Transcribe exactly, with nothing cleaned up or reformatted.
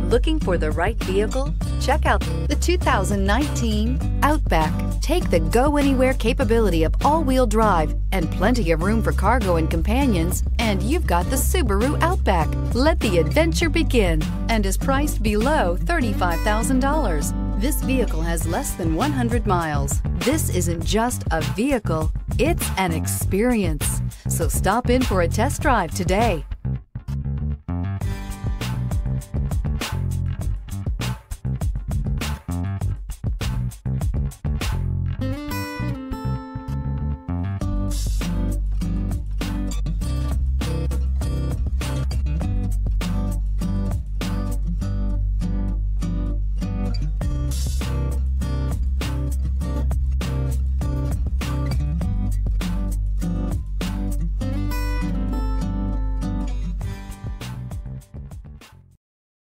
Looking for the right vehicle? Check out the two thousand nineteen Outback. Take the go-anywhere capability of all-wheel drive and plenty of room for cargo and companions, and you've got the Subaru Outback. Let the adventure begin, and is priced below thirty-five thousand dollars. This vehicle has less than one hundred miles. This isn't just a vehicle, it's an experience. So stop in for a test drive today.